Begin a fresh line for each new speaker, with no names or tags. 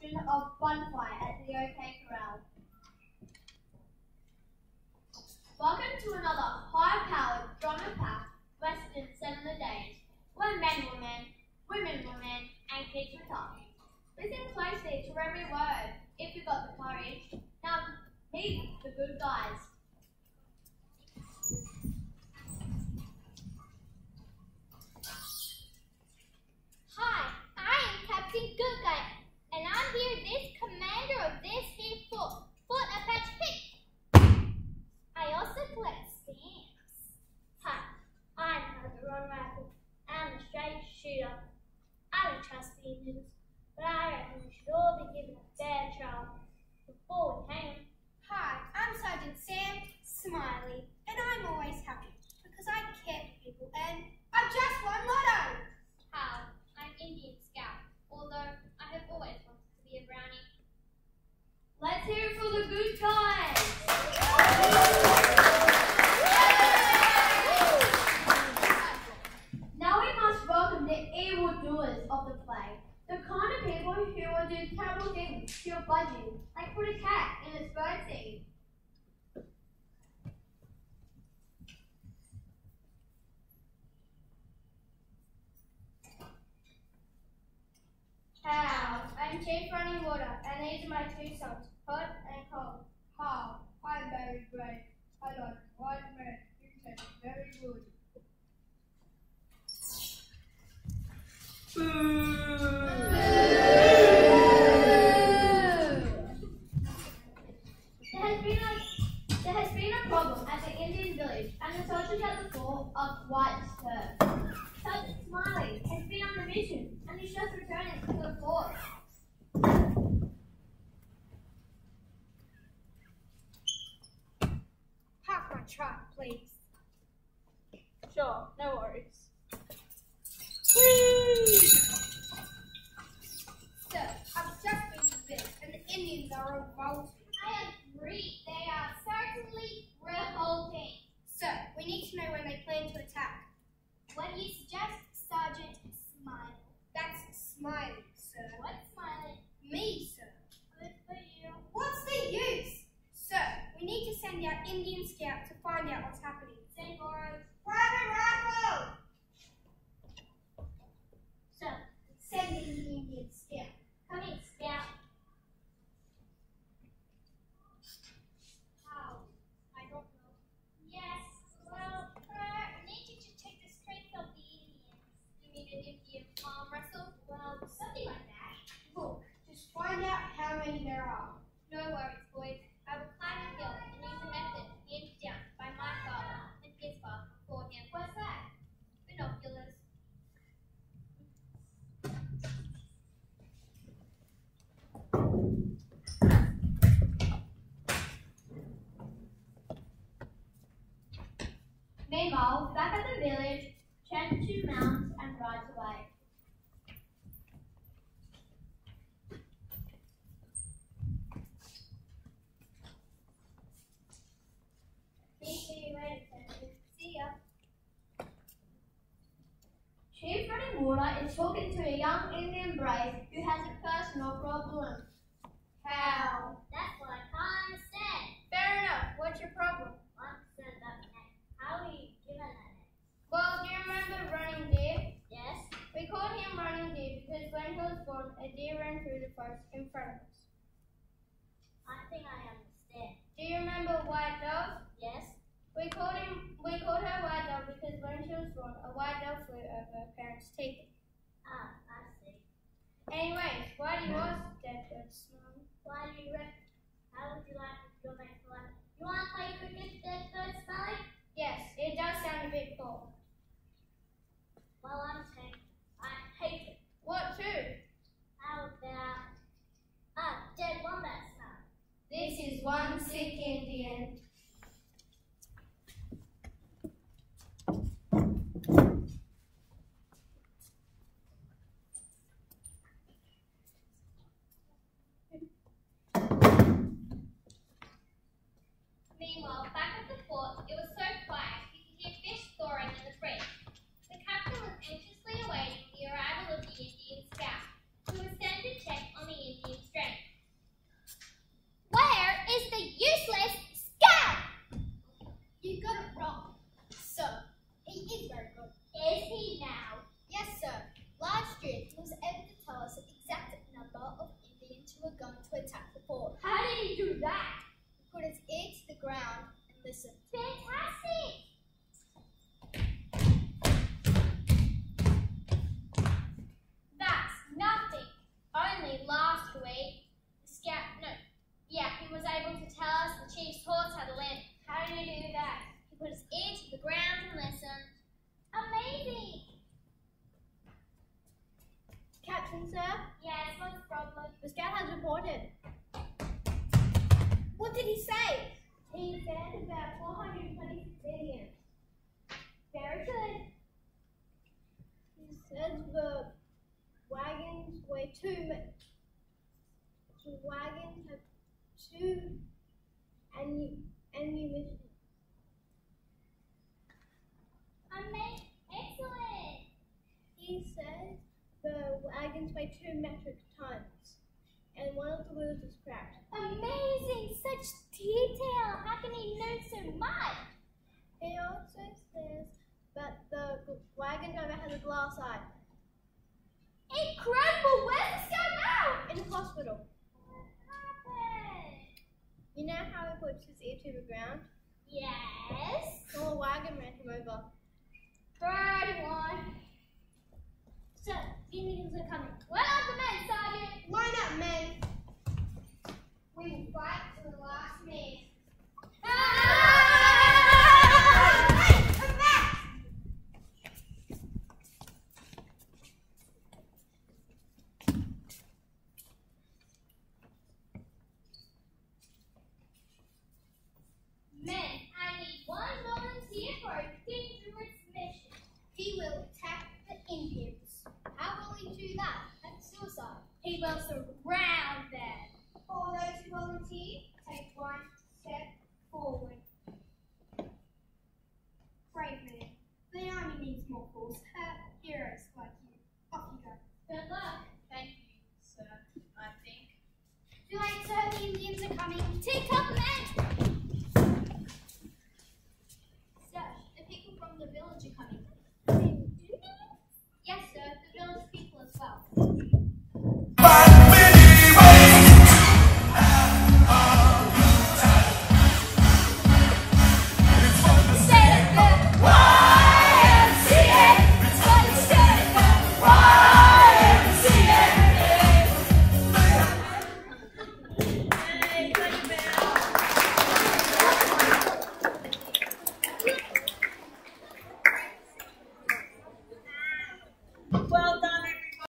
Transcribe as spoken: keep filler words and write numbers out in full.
version of Bunfight at the OK Corral. Welcome to another high-powered, drama-packed Western Settler Days, where men were men, women were men, and kids were tough. Listen closely to every word, if you've got the courage. Now, meet the good guys.
Hi, I am Captain Good Guy, and I'm here this commander of this here fort, Fort Apache Pit. I also collect stamps. Hi, I'm another run rifle. I'm a straight shooter. I don't trust the Indians, but I reckon we should all be given a fair trial before we hang them.
Hi, I'm Sergeant Sam Smiley, and I'm always happy because I care for people and I've just won lotto.
How? I'm Indian Scout, although I have always wanted to be a brownie.
Let's hear it for the good guys. Now we must welcome the evil doers of the play. The kind of people who will do terrible things to your budget, like put a cat in its birdseed.
How? I'm Chief Running Water, and these are my two sons, hot and cold. How? I'm very brave. I like white men. You taste very good.
There has been a there has been a problem at the Indian village, and the soldiers at the fort are quite disturbed. Sergeant Smiley has been on a mission, and he's just returning to the fort.
Park my truck, please.
Sure, no worries.
So, I've just been to this, and the Indians are revolting.
I agree, they are certainly revolting.
So, we need to know when they plan to attack.
What do you suggest, Sergeant Smiley?
That's Smiley, sir.
What's Smiley?
Me, sir.
Good for you.
What's the use? Sir, we need to send out Indian Scout to find out what's happening.
Say forward.
Private Rifle!
So, sending the Indian Scout. Come in, Scout. How? I don't know. Yes, well, uh, I need you to check the strength of the Indians. You mean an Indian arm wrestle? Well, something like that.
Look, just find out how many there are.
No worries, boys. I will climb a hill and use a method handed down by my father and his father before him. What's that? Binoculars.
Meanwhile, back at the village, Chen mounts and rides away.
See you later, Senator. See ya.
Chief Running Water is talking to a young Indian brave who has a personal problem.
How?
That's what I can't understand.
Fair enough. What's your problem?
I'm concerned about the name. How are you given that name?
Well, do you remember Running Deer?
Yes?
We called him Running Deer because when he was born, a deer ran through the forest in front of us.
I think I understand.
Do you remember White Dove?
Yes?
We called him. We called her White Dove because when she was born, a white dove flew over her parents' teeth.
Ah, I see.
Anyways, why do you ask that, Dead Snow?
Why do you reckon? How would you like your next life? You want to play cricket, Dead Bird Smelly?
Yes, it does sound a bit cool.
Well, I'm saying I hate it.
What to?
How about ah, Dead Wombat Smell?
This is one sick Indian.
Yes, what's the problem?
The scout has reported. What did he say? He said about four hundred twenty civilians.
Very good.
He said the wagons weigh two. The wagons have two ammu- ammunition.
Ama- Excellent.
He said the wagons weigh two metric tons, and one of the wheels is cracked.
Amazing. Such detail. How can he know so much?
He also says that the wagon driver has a glass eye.
Incredible. Where's the scout now?
In the hospital.
What happened?
You know how he puts his ear to the ground?
Yes.
So a wagon ran him over.
Third one. So, the Indians are coming. Line up the men, Sergeant.
Line up, men. We will fight to the last man.
Men, I need one volunteer for a dangerous mission.
He will attack the Indians.
How will he do that? That's suicide.
He will surround them. For those who volunteer, take one step forward. Brave man. The army needs more fools. Uh, heroes like you. Off you go.
Good luck.
Thank you, sir, I think.
Too late, sir. The Indians are coming.
Take up, men.
Sir, the people from the village are coming.
Yes, sir. The village people as well.
Well done.